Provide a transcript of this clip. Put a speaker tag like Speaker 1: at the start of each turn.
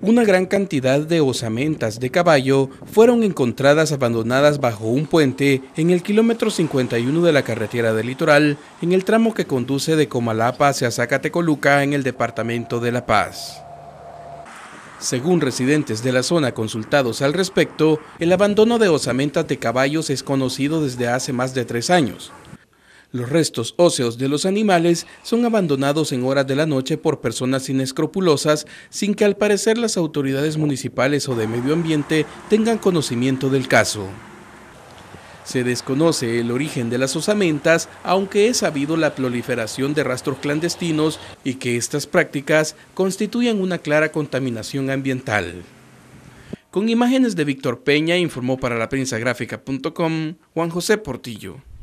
Speaker 1: Una gran cantidad de osamentas de caballo fueron encontradas abandonadas bajo un puente en el kilómetro 51 de la carretera del Litoral, en el tramo que conduce de Comalapa hacia Zacatecoluca en el departamento de La Paz. Según residentes de la zona consultados al respecto, el abandono de osamentas de caballos es conocido desde hace más de 3 años. Los restos óseos de los animales son abandonados en horas de la noche por personas inescrupulosas sin que al parecer las autoridades municipales o de medio ambiente tengan conocimiento del caso. Se desconoce el origen de las osamentas, aunque es sabido la proliferación de rastros clandestinos y que estas prácticas constituyen una clara contaminación ambiental. Con imágenes de Víctor Peña, informó para laprensagrafica.com Juan José Portillo.